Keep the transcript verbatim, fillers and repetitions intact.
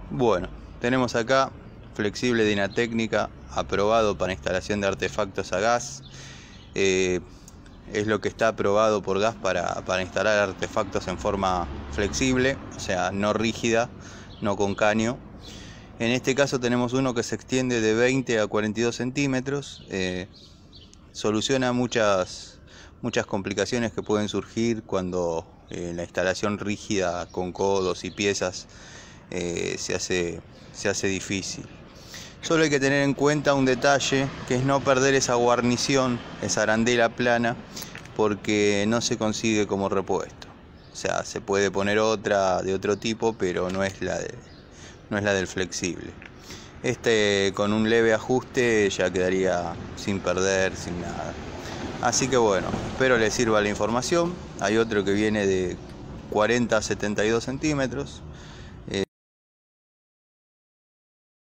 Bueno, tenemos acá flexible Dinatécnica, aprobado para instalación de artefactos a gas. Eh, es lo que está aprobado por gas para, para instalar artefactos en forma flexible, o sea, no rígida, no con caño. En este caso tenemos uno que se extiende de veinte a cuarenta y dos centímetros. Eh, soluciona muchas, muchas complicaciones que pueden surgir cuando eh, la instalación rígida con codos y piezas eh, se hace, se hace difícil. Solo hay que tener en cuenta un detalle, que es no perder esa guarnición, esa arandela plana, porque no se consigue como repuesto. O sea, se puede poner otra de otro tipo, pero no es la de, no es la del flexible. Este, con un leve ajuste, ya quedaría sin perder, sin nada. Así que bueno, espero les sirva la información. Hay otro que viene de cuarenta a setenta y dos centímetros.